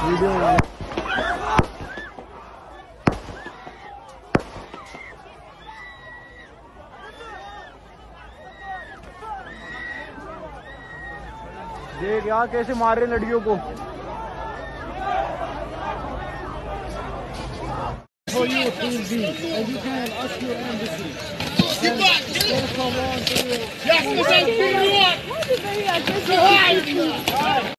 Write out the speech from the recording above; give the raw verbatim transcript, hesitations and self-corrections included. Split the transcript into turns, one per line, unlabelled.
Video देख यार कैसे मार रहे लड़कियों को। For you, please be, and you can ask your embassy. Get back! Yes,